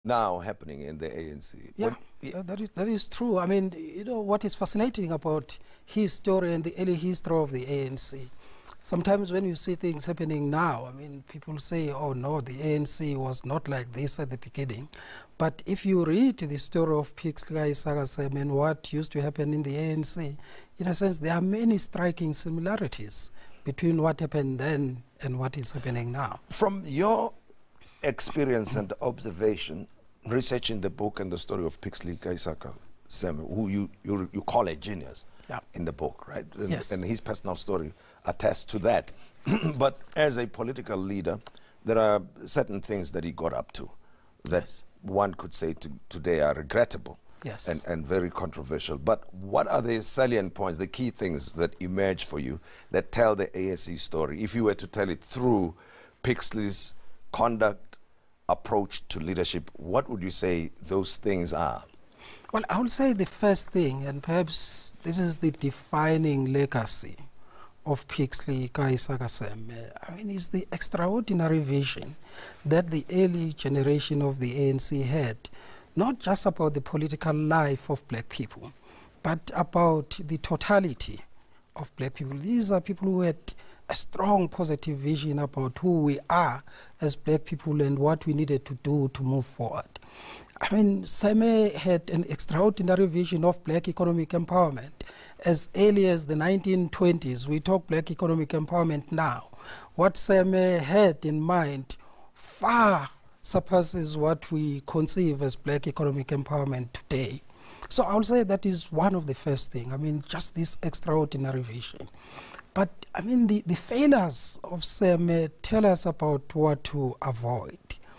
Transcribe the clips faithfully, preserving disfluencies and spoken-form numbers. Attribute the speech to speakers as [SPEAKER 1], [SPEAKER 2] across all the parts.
[SPEAKER 1] now happening in the A N C.
[SPEAKER 2] Yeah, what, yeah. That, is, that is true. I mean, you know, what is fascinating about his story and the early history of the A N C, sometimes when you see things happening now, I mean, people say, oh no, the A N C was not like this at the beginning. But if you read the story of Pixley Sagasem and what used to happen in the A N C, in a sense, there are many striking similarities between what happened then and what is happening now.
[SPEAKER 1] From your experience and observation, researching the book and the story of Pixley Sagasem, who you, you, you call a genius
[SPEAKER 2] yeah.
[SPEAKER 1] in the book, right? And,
[SPEAKER 2] yes.
[SPEAKER 1] and his personal story attests to that. But as a political leader, there are certain things that he got up to that yes. one could say to, today are regrettable
[SPEAKER 2] yes.
[SPEAKER 1] and, and very controversial. But what are the salient points, the key things that emerge for you that tell the A N C story, if you were to tell it through Pixley's conduct, approach to leadership? What would you say those things are?
[SPEAKER 2] Well, I would say the first thing, and perhaps this is the defining legacy of Pixley Sagasem, I mean, is the extraordinary vision that the early generation of the A N C had, not just about the political life of black people, but about the totality of black people. These are people who had a strong positive vision about who we are as black people and what we needed to do to move forward. I mean, Seme had an extraordinary vision of black economic empowerment. As early as the nineteen twenties, we talk black economic empowerment now. What Seme had in mind far surpasses what we conceive as black economic empowerment today. So I would say that is one of the first things. I mean, just this extraordinary vision. But I mean, the, the failures of Seme tell us about what to avoid.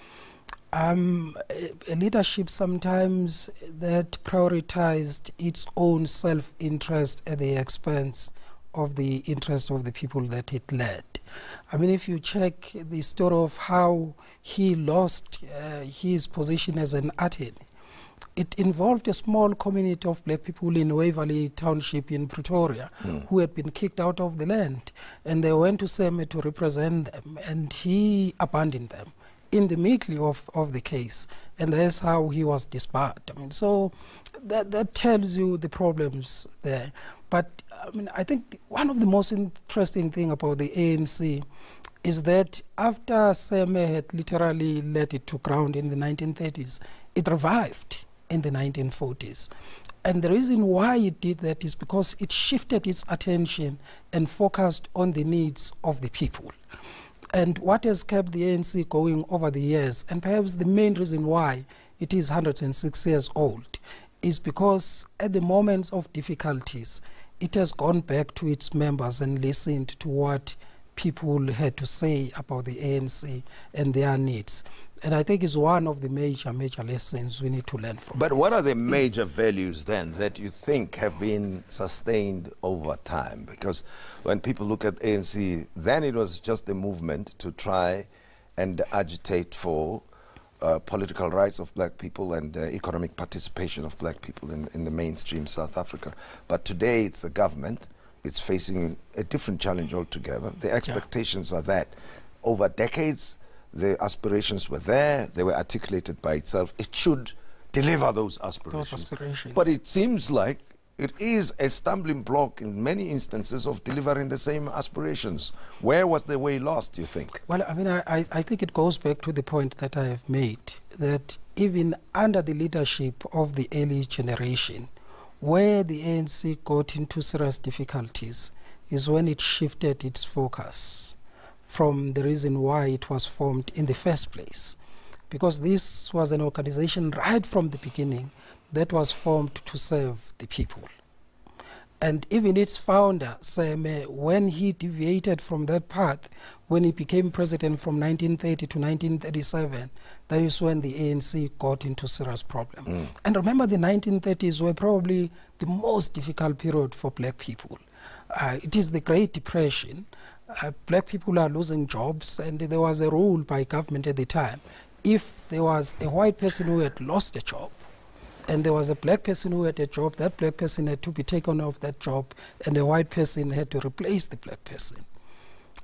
[SPEAKER 2] Um, a, a leadership sometimes that prioritized its own self-interest at the expense of the interest of the people that it led. I mean, if you check the story of how he lost uh, his position as an attorney, it involved a small community of black people in Waverley Township in Pretoria mm. who had been kicked out of the land, and they went to Seme to represent them, and he abandoned them in the middle of, of the case, and that's how he was disbarred. I mean, so that, that tells you the problems there. But I mean, I think one of the most interesting thing about the A N C is that after Seme had literally let it to ground in the nineteen thirties, it revived in the nineteen forties. And the reason why it did that is because it shifted its attention and focused on the needs of the people. And what has kept the A N C going over the years, and perhaps the main reason why it is one hundred six years old, is because at the moments of difficulties, it has gone back to its members and listened to what people had to say about the A N C and their needs. And I think it's one of the major, major lessons we need to learn from
[SPEAKER 1] But
[SPEAKER 2] this.
[SPEAKER 1] What are the major values then that you think have been sustained over time? Because when people look at A N C, then it was just a movement to try and agitate for uh, political rights of black people and uh, economic participation of black people in, in the mainstream South Africa. But today it's a government. It's facing a different challenge altogether. The expectations yeah. are that over decades, the aspirations were there, they were articulated by itself. It should deliver those aspirations.
[SPEAKER 2] Those aspirations.
[SPEAKER 1] But it seems like it is a stumbling block in many instances of delivering the same aspirations. Where was the way lost, you think?
[SPEAKER 2] Well, I mean, I, I think it goes back to the point that I have made, that even under the leadership of the early generation, where the A N C got into serious difficulties is when it shifted its focus from the reason why it was formed in the first place. Because this was an organization right from the beginning that was formed to serve the people. And even its founder, Seme, when he deviated from that path, when he became president from nineteen thirty to nineteen thirty-seven, that is when the A N C got into serious problem. Mm. And remember, the nineteen thirties were probably the most difficult period for black people. Uh, it is the Great Depression. Uh, black people are losing jobs, and there was a rule by government at the time. If there was a white person who had lost a job, and there was a black person who had a job, that black person had to be taken off that job, and a white person had to replace the black person.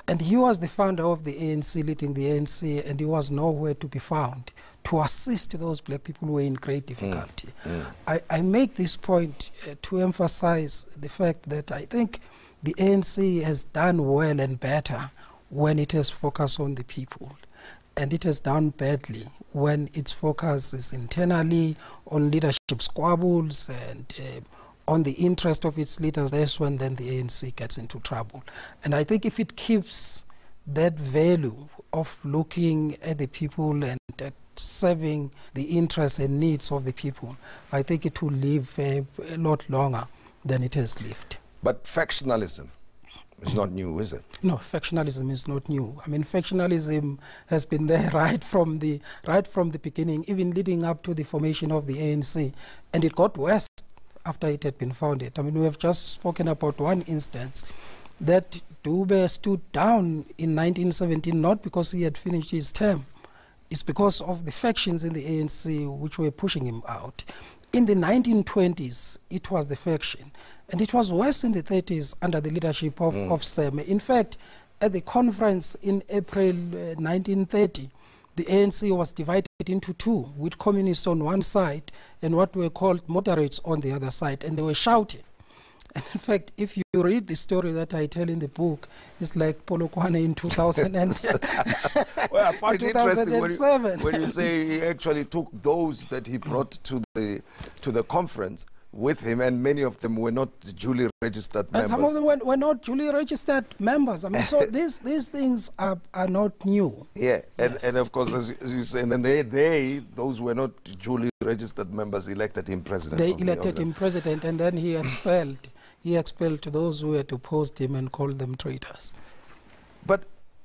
[SPEAKER 2] And he was the founder of the A N C, leading the A N C, and he was nowhere to be found to assist those black people who were in great difficulty. Mm. Mm. I, I make this point uh, to emphasize the fact that I think the A N C has done well and better when it has focused on the people. And it has done badly when its focus is internally on leadership squabbles and uh, on the interest of its leaders. That's when then the A N C gets into trouble. And I think if it keeps that value of looking at the people and at serving the interests and needs of the people, I think it will live uh, a lot longer than it has lived.
[SPEAKER 1] But factionalism is not new, is it?
[SPEAKER 2] No, factionalism is not new. I mean, factionalism has been there right from the right from the beginning, even leading up to the formation of the A N C, and it got worse after it had been founded. I mean, we have just spoken about one instance that Dube stood down in nineteen seventeen, not because he had finished his term. It's because of the factions in the A N C which were pushing him out. In the nineteen twenties, it was the faction. And it was worse in the thirties under the leadership of, mm. of Seme. In fact, at the conference in April uh, nineteen thirty, the A N C was divided into two, with communists on one side and what were called moderates on the other side, and they were shouting. And in fact, if you read the story that I tell in the book, it's like Polokwane in two thousand seven.
[SPEAKER 1] Well, I find it interesting when you, when you say he actually took those that he brought to the to the conference with him, and many of them were not duly registered
[SPEAKER 2] and
[SPEAKER 1] members.
[SPEAKER 2] Some of them were, were not duly registered members. I mean, so these these things are, are not new.
[SPEAKER 1] Yeah, and,
[SPEAKER 2] yes.
[SPEAKER 1] and of course, as you, as you say, and then they, they, those were not duly registered members, elected him president.
[SPEAKER 2] They elected the him president, and then he expelled, he expelled those who had opposed him and called them traitors.
[SPEAKER 1] But,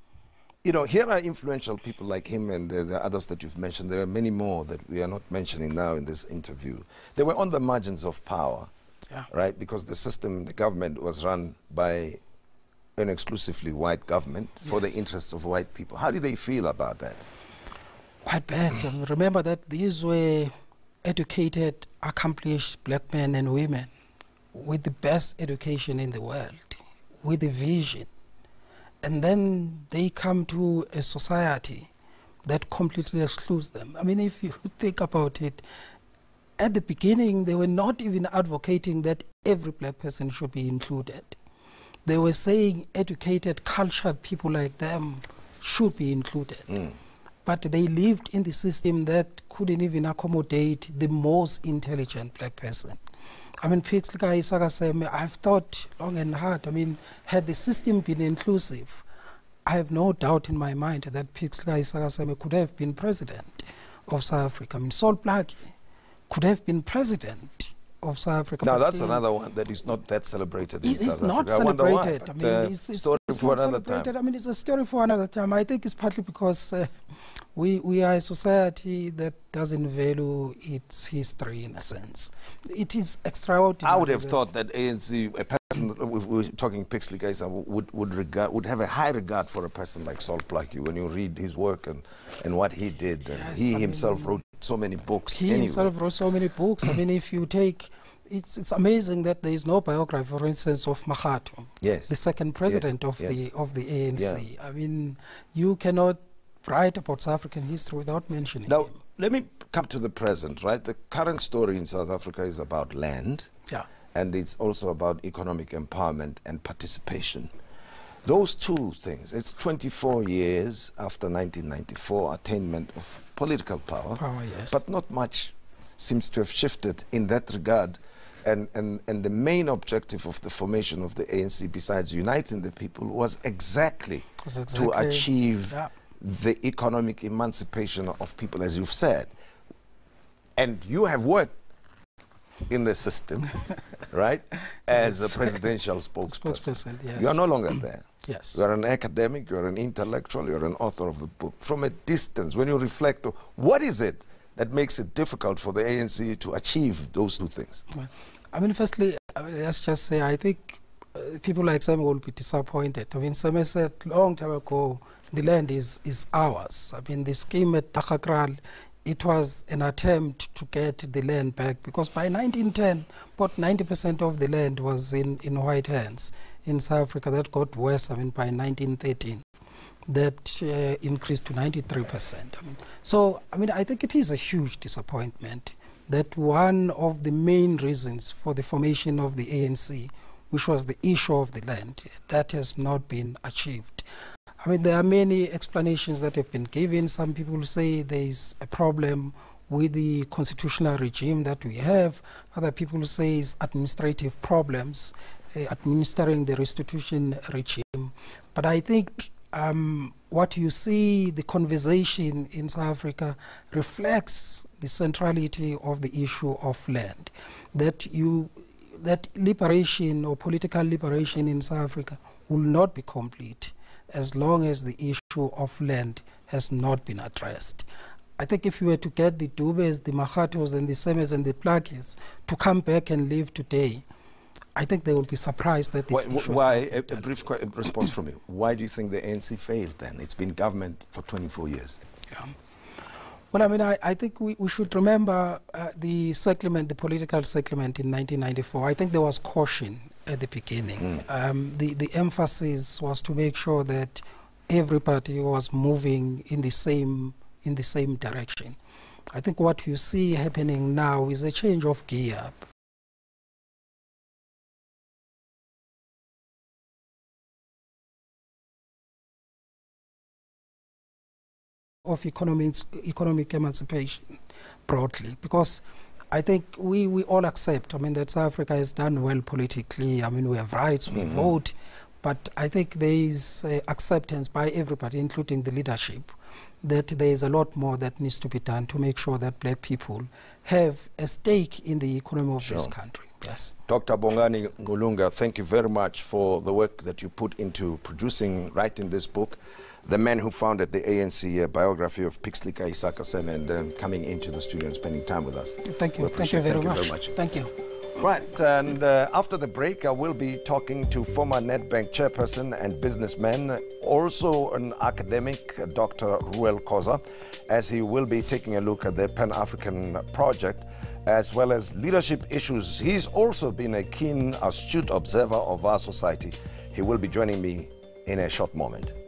[SPEAKER 1] you know, here are influential people like him and the, the others that you've mentioned. There are many more that we are not mentioning now in this interview. They were on the margins of power, yeah. right? Because the system, the government was run by an exclusively white government for yes. the interests of white people. How do they feel about that?
[SPEAKER 2] Quite bad. um, remember that these were educated, accomplished black men and women with the best education in the world, with a vision. And then they come to a society that completely excludes them. I mean, if you think about it, at the beginning, they were not even advocating that every black person should be included. They were saying educated, cultured people like them should be included. Mm. But they lived in the system that couldn't even accommodate the most intelligent black person. I mean, Pixley Isaka Seme, I've thought long and hard. I mean, had the system been inclusive, I have no doubt in my mind that Pixley Isaka Seme could have been president of South Africa. I mean, Sol Plaatje could have been president of South Africa.
[SPEAKER 1] Now, that's another one that is not that celebrated in
[SPEAKER 2] it
[SPEAKER 1] South
[SPEAKER 2] is not
[SPEAKER 1] Africa.
[SPEAKER 2] celebrated. I,
[SPEAKER 1] I mean,
[SPEAKER 2] uh,
[SPEAKER 1] it's, it's story
[SPEAKER 2] it's
[SPEAKER 1] for
[SPEAKER 2] not
[SPEAKER 1] another time.
[SPEAKER 2] I mean, it's a story for another time. I think it's partly because uh, we, we are a society that doesn't value its history in a sense. It is extraordinary.
[SPEAKER 1] I would have thought that A N C, a person, if we were talking Pixley guys, would would regard would have a high regard for a person like Sol Plaatje when you read his work and, and what he did. And yes, he I himself mean, wrote so many books.
[SPEAKER 2] He
[SPEAKER 1] anyway.
[SPEAKER 2] himself wrote so many books. I mean, if you take, it's it's amazing that there is no biography, for instance, of Makgatho,
[SPEAKER 1] yes.
[SPEAKER 2] the second president
[SPEAKER 1] yes.
[SPEAKER 2] of
[SPEAKER 1] yes.
[SPEAKER 2] the of the A N C.
[SPEAKER 1] Yeah.
[SPEAKER 2] I mean, you cannot write about South African history without mentioning
[SPEAKER 1] now,
[SPEAKER 2] him.
[SPEAKER 1] Let me come to the present, right? The current story in South Africa is about land.
[SPEAKER 2] Yeah.
[SPEAKER 1] And it's also about economic empowerment and participation. Those two things, it's twenty-four years after nineteen ninety-four, attainment of political power.
[SPEAKER 2] Power, yes.
[SPEAKER 1] But not much seems to have shifted in that regard. And, and, and the main objective of the formation of the A N C, besides uniting the people, was exactly, exactly to achieve yeah. the economic emancipation of people, as you've said. And you have worked in the system, right, as yes. a presidential spokesperson.
[SPEAKER 2] spokesperson yes.
[SPEAKER 1] You are no longer there.
[SPEAKER 2] Yes.
[SPEAKER 1] You are an academic, you are an intellectual, you are an author of the book. From a distance, when you reflect, what is it that makes it difficult for the A N C to achieve those two things?
[SPEAKER 2] Well, I mean, firstly, I mean, let's just say, I think uh, people like Seme will be disappointed. I mean, Seme said long time ago, the land is, is ours. I mean, the scheme at Dakhakral it was an attempt to get the land back, because by nineteen ten, about ninety percent of the land was in, in white hands in South Africa. That got worse, I mean, by nineteen thirteen. That uh, increased to ninety-three percent. I mean, so, I mean, I think it is a huge disappointment that one of the main reasons for the formation of the A N C, which was the issue of the land, that has not been achieved. I mean, there are many explanations that have been given. Some people say there is a problem with the constitutional regime that we have. Other people say it's administrative problems uh, administering the restitution regime. But I think Um, what you see, the conversation in South Africa reflects the centrality of the issue of land. That you, that liberation or political liberation in South Africa will not be complete as long as the issue of land has not been addressed. I think if you were to get the Dubes, the Makgatos, and the Semes and the Plakis to come back and live today, I think they will be surprised that this
[SPEAKER 1] Why,
[SPEAKER 2] issue
[SPEAKER 1] why a, a brief qu response from you. Why do you think the A N C failed then? It's been government for twenty-four years. Yeah.
[SPEAKER 2] Well, I mean, I, I think we, we should remember uh, the settlement, the political settlement in nineteen ninety-four. I think there was caution at the beginning. Mm. Um, the, the emphasis was to make sure that everybody was moving in the same, in the same direction. I think what you see happening now is a change of gear. Of economic, economic emancipation broadly, because I think we, we all accept, I mean, that South Africa has done well politically. I mean, we have rights, we mm-hmm. vote, but I think there is uh, acceptance by everybody, including the leadership, that there is a lot more that needs to be done to make sure that black people have a stake in the economy of sure. this country. Yes.
[SPEAKER 1] Doctor Bongani Ngqulunga, thank you very much for the work that you put into producing, writing this book, The Man Who Founded the A N C, a biography of Pixley Kahisaka-Sen, and um, coming into the studio and spending time with us.
[SPEAKER 2] Thank you. Thank you very,
[SPEAKER 1] thank
[SPEAKER 2] much.
[SPEAKER 1] you very much.
[SPEAKER 2] Thank you.
[SPEAKER 1] Right, and uh, after the break, I will be talking to former Nedbank chairperson and businessman, also an academic, Doctor Ruel Khoza, as he will be taking a look at the Pan-African project, as well as leadership issues. He's also been a keen, astute observer of our society. He will be joining me in a short moment.